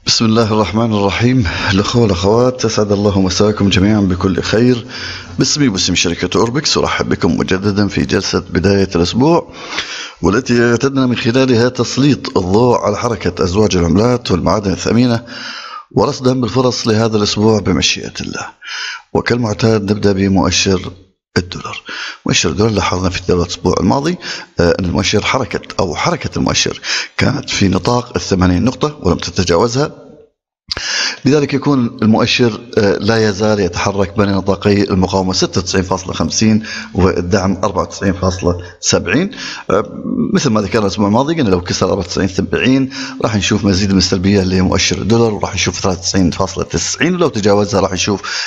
بسم الله الرحمن الرحيم. الأخوة والأخوات، أسعد الله مساكم جميعا بكل خير. باسمي وباسم شركة أوربكس أرحب بكم مجددا في جلسة بداية الأسبوع، والتي اعتدنا من خلالها تسليط الضوء على حركة أزواج العملات والمعادن الثمينة ورصدا بالفرص لهذا الأسبوع بمشيئة الله. وكالمعتاد نبدأ بمؤشر الدولار. مؤشر الدولار لاحظنا في جدول الأسبوع الماضي أن المؤشر حركة المؤشر كانت في نطاق 80 نقطة ولم تتجاوزها، لذلك يكون المؤشر لا يزال يتحرك بين نطاقي المقاومة 96.50 والدعم 94.70. مثل ما ذكرنا الأسبوع الماضي قلنا لو كسر 94.70 راح نشوف مزيد من السلبية لمؤشر الدولار، وراح نشوف 93.90، ولو تجاوزها راح نشوف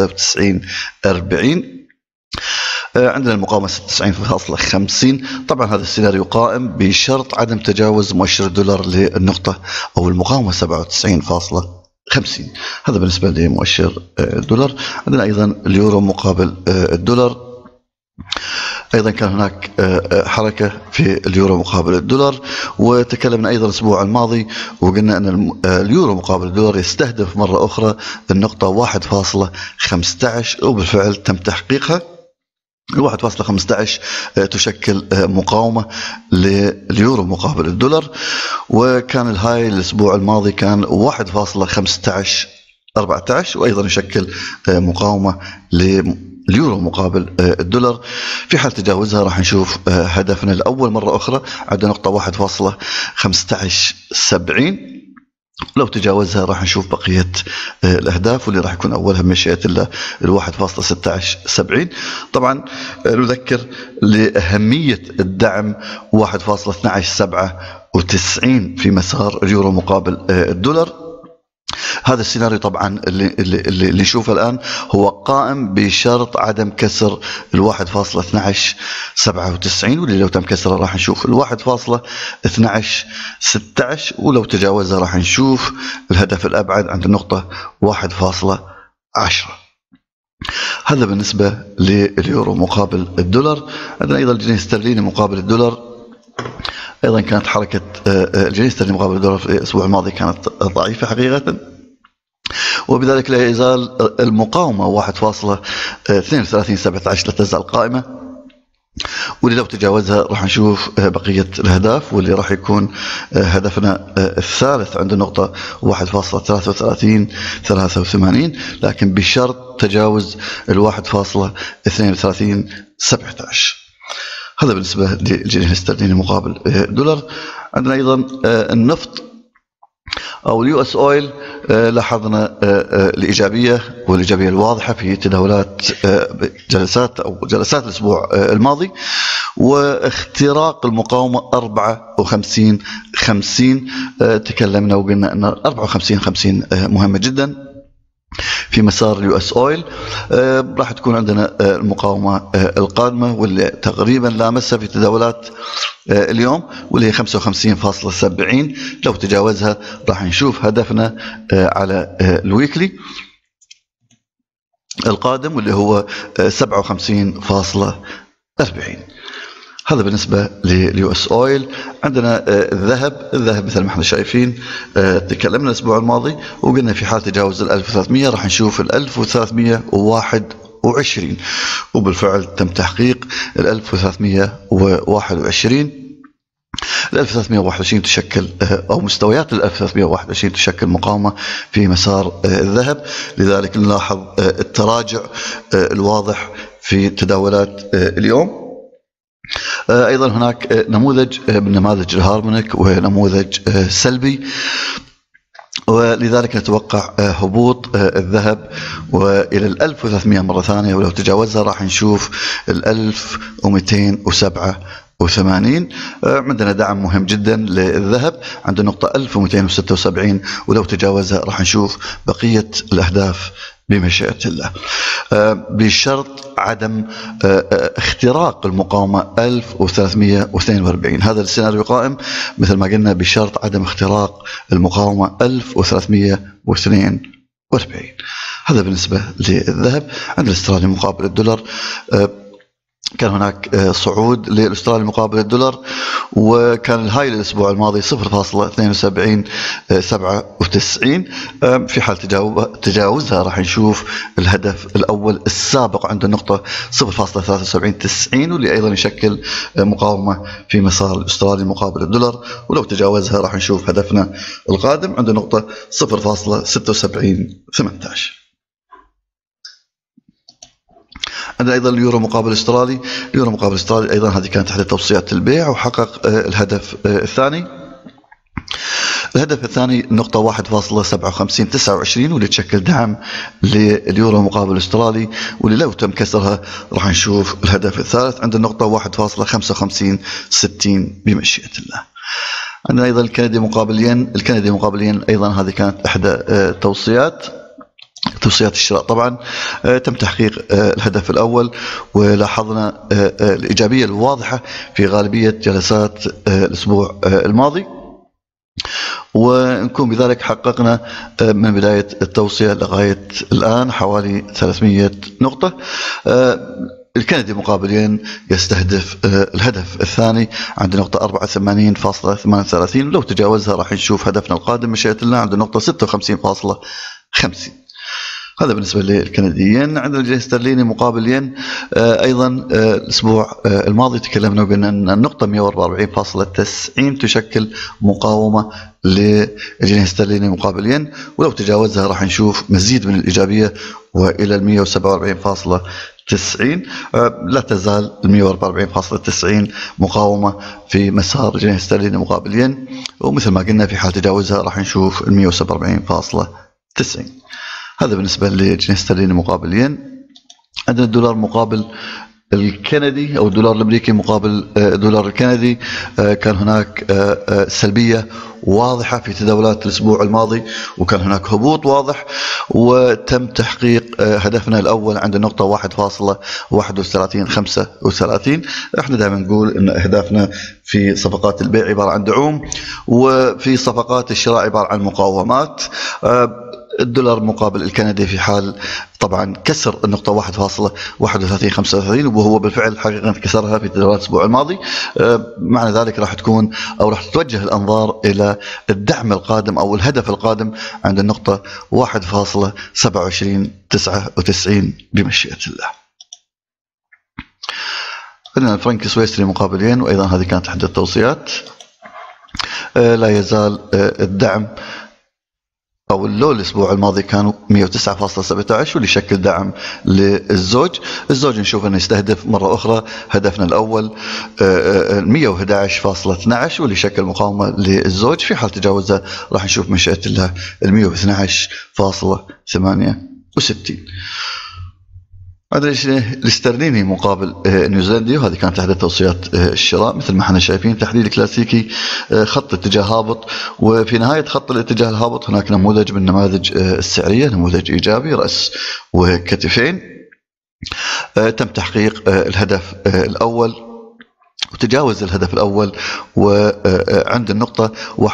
93.40. عندنا المقاومة 96.50. طبعا هذا السيناريو قائم بشرط عدم تجاوز مؤشر الدولار للنقطة أو المقاومة 97.50. هذا بالنسبة لمؤشر الدولار. عندنا أيضا اليورو مقابل الدولار، أيضا كان هناك حركة في اليورو مقابل الدولار، وتكلمنا أيضا الأسبوع الماضي وقلنا أن اليورو مقابل الدولار يستهدف مرة أخرى النقطة 1.15، وبالفعل تم تحقيقها. 1.15 تشكل مقاومة لليورو مقابل الدولار، وكان الهاي الأسبوع الماضي كان 1.1514، وأيضا يشكل مقاومة اليورو مقابل الدولار. في حال تجاوزها راح نشوف هدفنا الأول مرة أخرى عند نقطة 1.1570، لو تجاوزها راح نشوف بقية الأهداف، واللي راح يكون أولها بمشيئة الله 1.1670. طبعا نذكر لأهمية الدعم 1.1297 في مسار اليورو مقابل الدولار. هذا السيناريو طبعا اللي نشوفه الآن هو قائم بشرط عدم كسر 1.1297، واللي لو تم كسره راح نشوف 1.1216، ولو تجاوزها راح نشوف الهدف الأبعد عند النقطة 1.10. هذا بالنسبة لليورو مقابل الدولار. عندنا أيضا الجنيه الاسترليني مقابل الدولار. أيضا كانت حركة الجنيه الاسترليني مقابل الدولار في الأسبوع الماضي كانت ضعيفة حقيقة، وبذلك لا يزال المقاومة 1.3217 لا تزال قائمة، واللي لو تجاوزها راح نشوف بقية الأهداف، واللي راح يكون هدفنا الثالث عند النقطة 1.3383، لكن بشرط تجاوز 1.3217. هذا بالنسبة للجنيه الاسترليني مقابل الدولار. عندنا أيضا النفط أو اليو اس اويل. لاحظنا الإيجابية والإيجابية الواضحة في تداولات جلسات الأسبوع الماضي، واختراق المقاومة 54.50. تكلمنا وقلنا أن 54.50 مهمة جدا في مسار اليو اس اويل. راح تكون عندنا المقاومة القادمة واللي تقريبا لامسها في تداولات اليوم، واللي هي 55.70. لو تجاوزها راح نشوف هدفنا على الويكلي القادم، واللي هو 57.40. هذا بالنسبة لليو اس اويل. عندنا الذهب مثل ما احنا شايفين. تكلمنا الأسبوع الماضي وقلنا في حال تجاوز 1300 راح نشوف 1321، وبالفعل تم تحقيق 1321. 1321 تشكل أو مستويات 1321 تشكل مقاومة في مسار الذهب، لذلك نلاحظ التراجع الواضح في تداولات اليوم. أيضا هناك نموذج من نماذج الهارمونيك ونموذج سلبي، ولذلك نتوقع هبوط الذهب وإلى 1300 مرة ثانية، ولو تجاوزها راح نشوف 1287. عندنا دعم مهم جدا للذهب عند النقطة 1276، ولو تجاوزها راح نشوف بقية الأهداف بمشيئة الله، بشرط عدم اختراق المقاومة 1342. هذا السيناريو قائم مثل ما قلنا بشرط عدم اختراق المقاومة 1342. هذا بالنسبة للذهب. عند الاسترالي مقابل الدولار. كان هناك صعود للاسترالي مقابل الدولار، وكان الهاي للاسبوع الماضي 0.7297. في حال تجاوزها راح نشوف الهدف الاول السابق عند النقطه 0.7390، واللي ايضا يشكل مقاومه في مسار الاسترالي مقابل الدولار، ولو تجاوزها راح نشوف هدفنا القادم عند النقطه 0.7618. عندنا ايضا اليورو مقابل الاسترالي. اليورو مقابل الاسترالي ايضا هذه كانت احدى توصيات البيع، وحقق الهدف الثاني. الهدف الثاني نقطة 1.5729، واللي تشكل دعم لليورو مقابل الاسترالي، واللي لو تم كسرها راح نشوف الهدف الثالث عند النقطة 1.5560 بمشيئة الله. عندنا ايضا الكندي مقابل الين. الكندي مقابل الين ايضا هذه كانت احدى توصيات الشراء. طبعا تم تحقيق الهدف الأول، ولاحظنا الإيجابية الواضحة في غالبية جلسات الأسبوع الماضي، ونكون بذلك حققنا من بداية التوصية لغاية الآن حوالي 300 نقطة. الكندي مقابل ين يستهدف الهدف الثاني عند نقطة 84.38، ولو تجاوزها راح نشوف هدفنا القادم مشيئة الله عند نقطة 56.50. هذا بالنسبة للكنديين. عندنا الجنيه الاسترليني مقابل ين. أيضا الأسبوع الماضي تكلمنا وقلنا أن النقطة 140.90 تشكل مقاومة للجنيه الاسترليني مقابل ين، ولو تجاوزها راح نشوف مزيد من الإيجابية وإلى 147.90. لا تزال 144.90 مقاومة في مسار الجنيه الاسترليني مقابل ين، ومثل ما قلنا في حال تجاوزها راح نشوف 147.90. هذا بالنسبة للجنيه الاسترليني مقابل ين. عندنا الدولار مقابل الكندي، أو الدولار الأمريكي مقابل الدولار الكندي. كان هناك سلبية واضحة في تداولات الأسبوع الماضي، وكان هناك هبوط واضح، وتم تحقيق هدفنا الأول عند النقطة 1.3135. احنا دائما نقول أن أهدافنا في صفقات البيع عبارة عن دعوم، وفي صفقات الشراء عبارة عن مقاومات. الدولار مقابل الكندي في حال طبعا كسر النقطة 1.3135، وهو بالفعل حقيقة كسرها في تداولات الأسبوع الماضي. معنى ذلك راح تكون أو راح تتوجه الأنظار إلى الدعم القادم أو الهدف القادم عند النقطة 1.2799 بمشيئة الله. عندنا الفرنك السويسري مقابل ين، وأيضا هذه كانت إحدى التوصيات. لا يزال الدعم أو اللو الأسبوع الماضي كانوا 109.17، واللي يشكل دعم للزوج. الزوج نشوف أنه يستهدف مرة أخرى هدفنا الأول 111.12، واللي يشكل مقاومة للزوج. في حال تجاوزها راح نشوف مشيئة الله 112.68. عندنا الاسترليني مقابل نيوزيلندي، وهذه كانت احدى توصيات الشراء. مثل ما احنا شايفين تحليل كلاسيكي، خط اتجاه هابط، وفي نهاية خط الاتجاه الهابط هناك نموذج من النماذج السعرية، نموذج إيجابي رأس وكتفين. تم تحقيق الهدف الأول وتجاوز الهدف الأول، وعند النقطة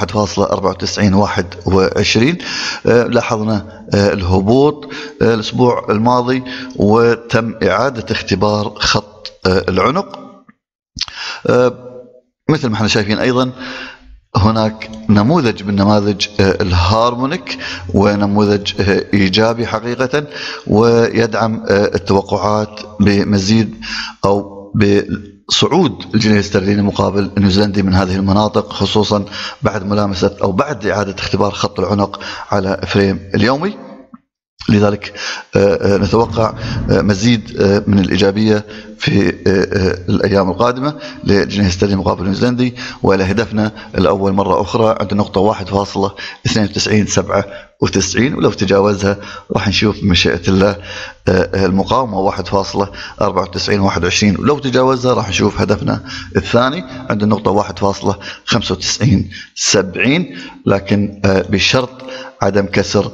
1.9421. لاحظنا الهبوط الأسبوع الماضي، وتم إعادة اختبار خط العنق. مثل ما احنا شايفين أيضا هناك نموذج من نماذج الهارمونيك، ونموذج إيجابي حقيقة، ويدعم التوقعات بمزيد أو بصعود الجنيه الاسترليني مقابل النيوزيلندي من هذه المناطق، خصوصا بعد ملامسة أو بعد إعادة اختبار خط العنق على فريم اليومي. لذلك نتوقع مزيد من الإيجابية في الأيام القادمة للجنيه الاسترليني مقابل النيوزيلندي، وإلى هدفنا الأول مرة أخرى عند النقطة 1.9297، ولو تجاوزها راح نشوف بمشيئة الله المقاومة 1.9421، ولو تجاوزها راح نشوف هدفنا الثاني عند النقطة 1.9570، لكن بشرط عدم كسر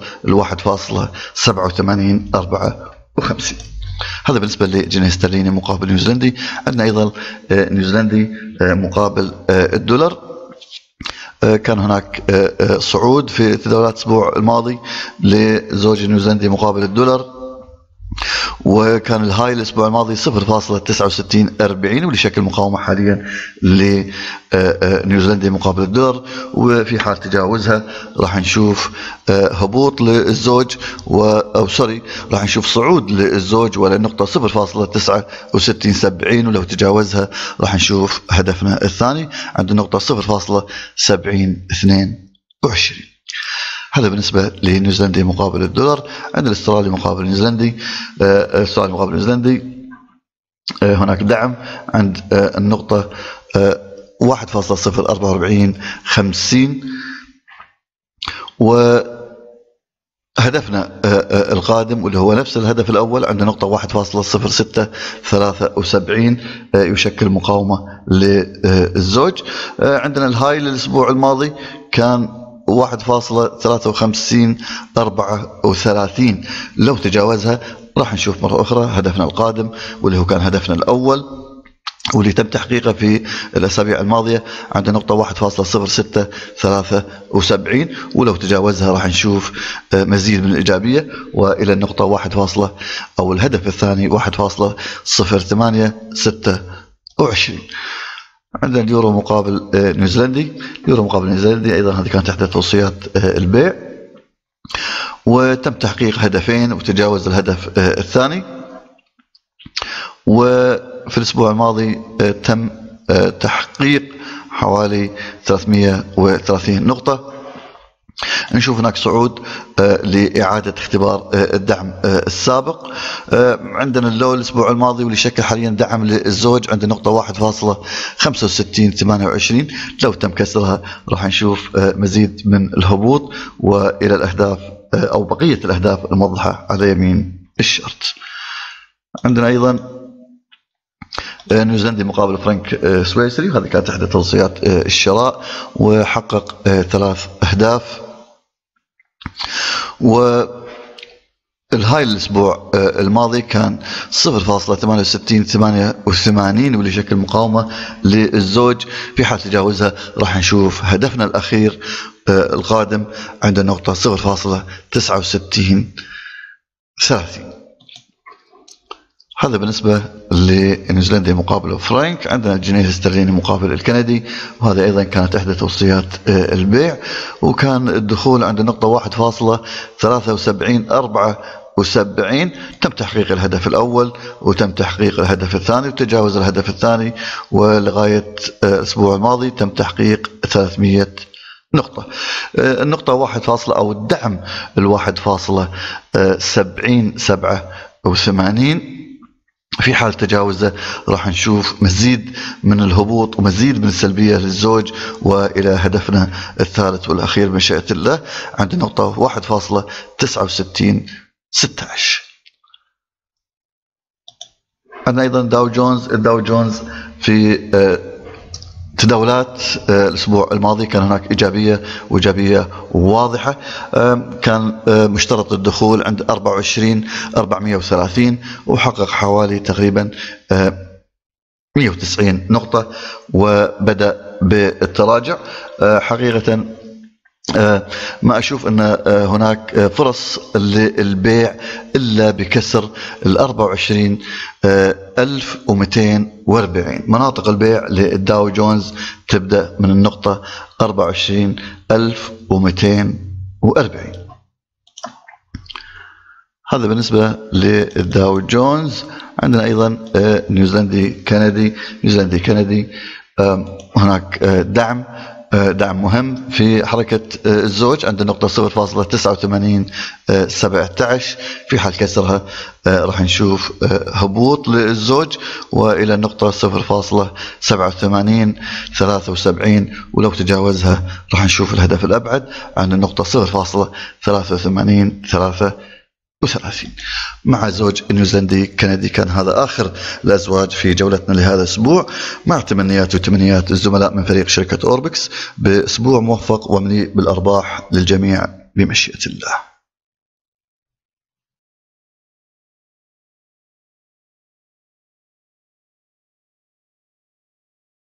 1.8754. هذا بالنسبة للجنيه الاسترليني مقابل نيوزيلندي. عندنا أيضا نيوزيلندي مقابل الدولار. كان هناك صعود في تداولات الأسبوع الماضي لزوج النيوزيلندي مقابل الدولار، وكان الهاي الأسبوع الماضي 0.6940 واللي شكل مقاومة حاليا لنيوزيلندي مقابل الدولار، وفي حال تجاوزها راح نشوف هبوط للزوج راح نشوف صعود للزوج وللنقطة 0.6970، ولو تجاوزها راح نشوف هدفنا الثاني عند النقطة 0.7022. هذا بالنسبة لنيوزيلندي مقابل الدولار. عند الاسترالي مقابل نيوزيلندي، الاسترالي مقابل نيوزيلندي هناك دعم عند النقطة 1.04450، وهدفنا القادم واللي هو نفس الهدف الأول عند نقطة 1.0673 يشكل مقاومة للزوج. عندنا الهاي للأسبوع الماضي كان 1.5334، لو تجاوزها راح نشوف مرة أخرى هدفنا القادم واللي هو كان هدفنا الأول واللي تم تحقيقه في الأسابيع الماضية عند نقطة 1.0673، ولو تجاوزها راح نشوف مزيد من الإيجابية وإلى النقطة أو الهدف الثاني 1.0826. عندنا اليورو مقابل نيوزيلندي، اليورو مقابل نيوزيلندي أيضا هذه كانت تحت توصيات البيع، وتم تحقيق هدفين وتجاوز الهدف الثاني. وفي الأسبوع الماضي تم تحقيق حوالي 330 نقطة. نشوف هناك صعود لإعادة اختبار الدعم السابق. عندنا اللو الأسبوع الماضي واللي شكل حاليا دعم للزوج عند النقطة 1.6528، لو تم كسرها راح نشوف مزيد من الهبوط وإلى الأهداف أو بقية الأهداف الموضحة على يمين الشرط. عندنا أيضا نيوزيلندي مقابل فرنك سويسري، وهذا كانت تحت توصيات الشراء وحقق 3 أهداف. والهاي الأسبوع الماضي كان 0.6888 واللي شكل مقاومة للزوج. في حال تجاوزها راح نشوف هدفنا الأخير القادم عند النقطة 0.6930. هذا بالنسبة لنيوزيلندي مقابل فرنك. عندنا الجنيه الاسترليني مقابل الكندي، وهذا أيضا كانت إحدى توصيات البيع، وكان الدخول عند النقطة 1.7374. تم تحقيق الهدف الأول وتم تحقيق الهدف الثاني وتجاوز الهدف الثاني، ولغاية الأسبوع الماضي تم تحقيق 300 نقطة. النقطة أو الدعم 1.7087، في حال تجاوزه راح نشوف مزيد من الهبوط ومزيد من السلبية للزوج وإلى هدفنا الثالث والأخير بمشيئة الله عند النقطة 1.6916. عندنا أيضا الداو جونز في تداولات الأسبوع الماضي كان هناك إيجابية واضحة. كان مشترط الدخول عند 24430 وحقق حوالي تقريبا 190 نقطة وبدأ بالتراجع. حقيقة ما أشوف أن هناك فرص للبيع إلا بكسر 24240. مناطق البيع للداو جونز تبدأ من النقطة 24240. هذا بالنسبة للداو جونز. عندنا أيضا نيوزيلندي كندي، هناك دعم مهم في حركة الزوج عند النقطة 0.8917. في حال كسرها راح نشوف هبوط للزوج وإلى النقطة 0.8773، ولو تجاوزها راح نشوف الهدف الأبعد عند النقطة 0.8333. مع زوج نيوزيلندي كندي. كان هذا آخر الأزواج في جولتنا لهذا الأسبوع، مع تمنيات وتمنيات الزملاء من فريق شركة أوربكس بأسبوع موفق ومليء بالأرباح للجميع بمشيئة الله.